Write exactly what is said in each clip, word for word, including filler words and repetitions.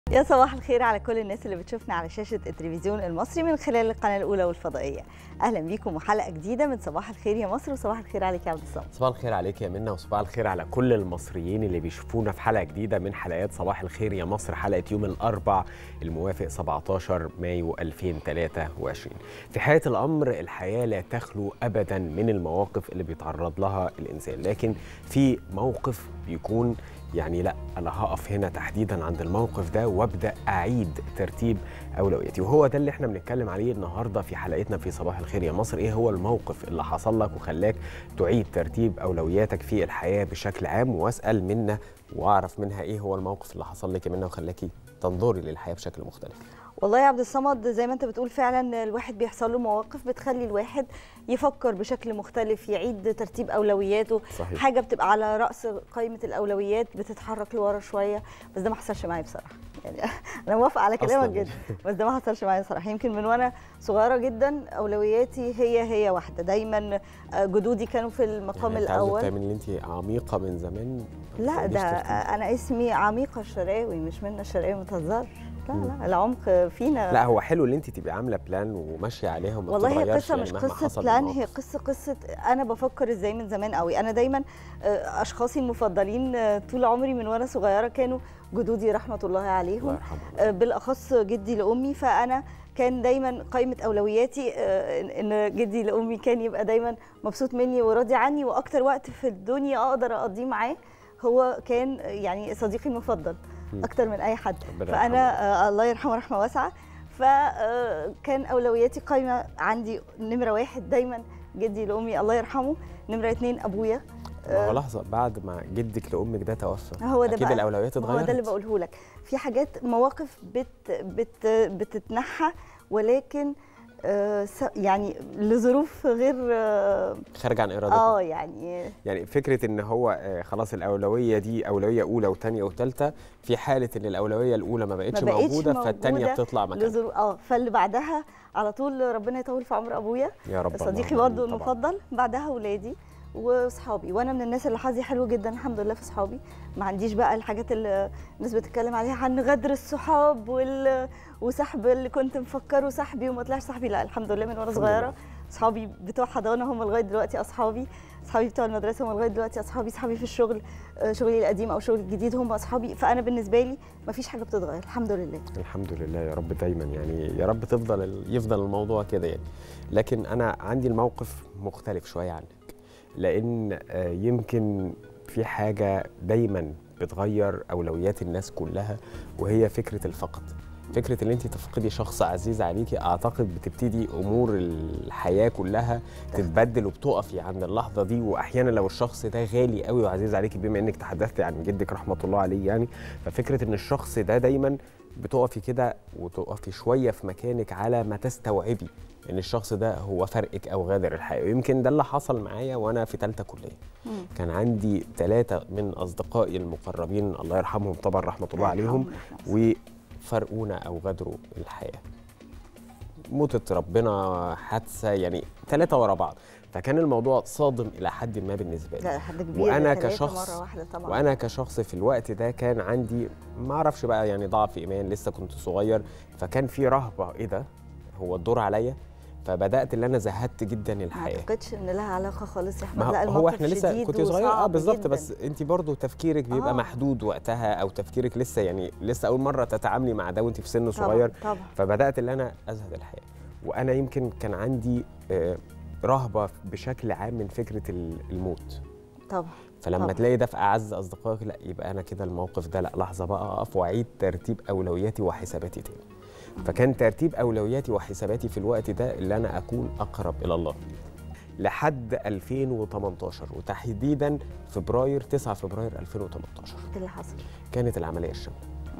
يا صباح الخير على كل الناس اللي بتشوفنا على شاشة التلفزيون المصري من خلال القناة الأولى والفضائية. أهلا بيكم وحلقة جديدة من صباح الخير يا مصر، وصباح الخير عليك يا عبد الصمد. صباح الخير عليك يا منى، وصباح الخير على كل المصريين اللي بيشوفونا في حلقة جديدة من حلقات صباح الخير يا مصر، حلقة يوم الأربع الموافق سبعتاشر مايو ألفين وتلاتة وعشرين. في حياة الأمر الحياة لا تخلو أبدا من المواقف اللي بيتعرض لها الإنسان، لكن في موقف بيكون يعني لا انا هقف هنا تحديدا عند الموقف ده وابدا اعيد ترتيب اولوياتي، وهو ده اللي احنا بنتكلم عليه النهارده في حلقتنا في صباح الخير يا مصر. ايه هو الموقف اللي حصل لك وخلاك تعيد ترتيب اولوياتك في الحياه بشكل عام؟ واسال منا واعرف منها ايه هو الموقف اللي حصل لك منا وخلاكي تنظري للحياه بشكل مختلف. والله يا عبد الصمد زي ما انت بتقول فعلا الواحد بيحصل له مواقف بتخلي الواحد يفكر بشكل مختلف، يعيد ترتيب اولوياته. صحيح. حاجه بتبقى على راس قائمه الاولويات بتتحرك لورا شويه، بس ده ما حصلش معايا بصراحه. يعني انا موافقه على كلامك جدا، بس ده ما حصلش معايا صراحه. يمكن من وانا صغيره جدا اولوياتي هي هي واحده، دايما جدودي كانوا في المقام يعني الاول. تعمل ان انت عميقه من زمان؟ لا ده انا اسمي عميقه الشراوي، مش منى الشراوي، ما تهزرش. لا لا العمق فينا. لا هو حلو ان انت تبقي عامله بلان وماشيه عليها وما والله هي بتتغيرش، قصه يعني مش مهما قصه حصل بلان، المواقف. هي قصه قصه انا بفكر ازاي من زمان قوي. انا دايما اشخاصي المفضلين طول عمري من وانا صغيره كانوا جدودي رحمه الله عليهم، الله يرحمه. بالاخص جدي لامي. فانا كان دايما قائمه اولوياتي ان جدي لامي كان يبقى دايما مبسوط مني وراضي عني، واكتر وقت في الدنيا اقدر اقضيه معاه هو كان يعني صديقي المفضل اكتر من اي حد. فانا آه الله يرحمه رحمه واسعه، فكان اولوياتي قايمه عندي نمره واحد دايما جدي لامي الله يرحمه، نمره اتنين ابويا. ما هو لحظه، بعد ما جدك لامك ده توفى هو ده اكيد الاولويات اتغيرت. هو ده اللي بقوله لك، في حاجات مواقف بت بت بتتنحى، ولكن آه يعني لظروف غير آه خارجه عن ارادتنا. اه يعني يعني فكره ان هو آه خلاص الاولويه دي اولويه اولى وثانيه وثالثه، في حاله ان الاولويه الاولى ما بقتش, ما بقتش موجوده, موجودة فالثانيه بتطلع مكانها. اه فاللي بعدها على طول ربنا يطول في عمر ابويا يا رب، صديقي برضه المفضل، بعدها اولادي واصحابي. وانا من الناس اللي حظي حلو جدا الحمد لله في اصحابي، ما عنديش بقى الحاجات اللي الناس بتتكلم عليها عن غدر الصحاب وال وسحب اللي كنت مفكره صاحبي وما طلعش صاحبي. لا الحمد لله من وانا صغيره اصحابي بتوع حضانه هم لغايه دلوقتي اصحابي، اصحابي بتوع المدرسه هم لغايه دلوقتي اصحابي، اصحابي في الشغل شغلي القديم او شغلي الجديد هم اصحابي. فانا بالنسبه لي ما فيش حاجه بتتغير الحمد لله. الحمد لله يا رب دايما، يعني يا رب تفضل يفضل الموضوع كده يعني. لكن انا عندي الموقف مختلف شويه عنك، لان يمكن في حاجه دايما بتغير اولويات الناس كلها، وهي فكره الفقد. فكره ان انت تفقدي شخص عزيز عليكي، اعتقد بتبتدي امور الحياه كلها تتبدل وبتقفي عند اللحظه دي. واحيانا لو الشخص ده غالي قوي وعزيز عليكي، بما انك تحدثتي عن جدك رحمه الله عليه يعني، ففكره ان الشخص ده دايما بتقفي كده وتقفي شويه في مكانك على ما تستوعبي ان الشخص ده هو فرقك او غادر الحياه. ويمكن ده اللي حصل معايا وانا في ثالثه كليه. مم. كان عندي ثلاثه من اصدقائي المقربين الله يرحمهم طبعا رحمه الله عليهم، وفرقونا او غادروا الحياه. موتة ربنا، حادثه، يعني ثلاثه ورا بعض. فكان الموضوع صادم الى حد ما بالنسبه لي. لا حد كبير، وانا كشخص مرة واحدة طبعا. وانا كشخص في الوقت ده كان عندي ما اعرفش بقى يعني ضعف ايمان، لسه كنت صغير، فكان في رهبه ايه ده هو الدور عليا. فبدات ان انا زهدت جدا الحياه. ما اعتقدش ان لها علاقه خالص يا احمد. لا هو احنا لسه كنت صغير اه بالظبط، بس انت برضو تفكيرك بيبقى آه. محدود وقتها، او تفكيرك لسه يعني لسه اول مره تتعاملي مع ده وانت في سن صغير. طبعا طبعا. فبدات ان انا ازهد الحياه. وانا يمكن كان عندي آه رهبه بشكل عام من فكره الموت. طبعا. فلما طبعا. تلاقي ده في اعز اصدقائك، لا يبقى انا كده الموقف ده لا لحظه بقى اقف واعيد ترتيب اولوياتي وحساباتي تاني. فكان ترتيب اولوياتي وحساباتي في الوقت ده اللي انا اكون اقرب الى الله. لحد ألفين وتمنتاشر، وتحديدا فبراير تسعة فبراير ألفين وتمنتاشر ايه اللي حصل؟ كانت العمليه الشامله.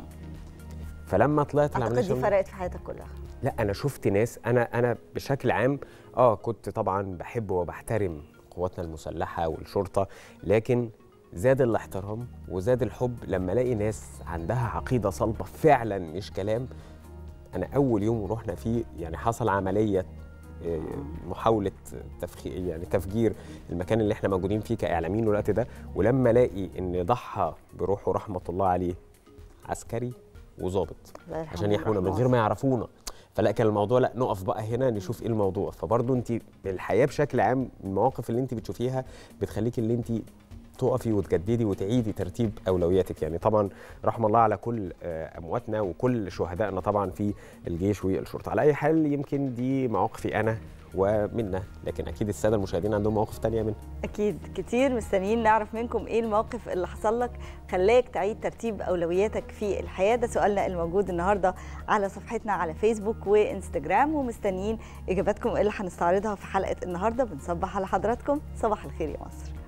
فلما طلعت العمليه الشامله دي فرقت في حياتك كلها. لا انا شفت ناس، انا انا بشكل عام اه كنت طبعا بحب وبحترم قواتنا المسلحه والشرطه، لكن زاد الاحترام وزاد الحب لما الاقي ناس عندها عقيده صلبه فعلا مش كلام. انا اول يوم رحنا فيه يعني حصل عمليه محاوله تفخير يعني تفجير المكان اللي احنا موجودين فيه كاعلاميين الوقت ده، ولما الاقي ان ضحى بروحه رحمه الله عليه عسكري وظابط الله يرحمه عشان يحمونا من غير ما يعرفونا. فلا كان الموضوع لا نقف بقى هنا نشوف ايه الموضوع. فبرضه انت الحياه بشكل عام المواقف اللي انت بتشوفيها بتخليك اللي انت تقفي وتجددي وتعيدي ترتيب اولوياتك. يعني طبعا رحم الله على كل امواتنا وكل شهدائنا طبعا في الجيش والشرطه. على اي حال يمكن دي مواقفي انا ومنا، لكن اكيد الساده المشاهدين عندهم مواقف تانية منها. اكيد كتير مستنيين نعرف منكم ايه الموقف اللي حصل لك خلاك تعيد ترتيب اولوياتك في الحياه. ده سؤالنا الموجود النهارده على صفحتنا على فيسبوك وانستجرام، ومستنيين اجاباتكم اللي هنستعرضها في حلقه النهارده. بنصبح على حضراتكم، صباح الخير يا مصر.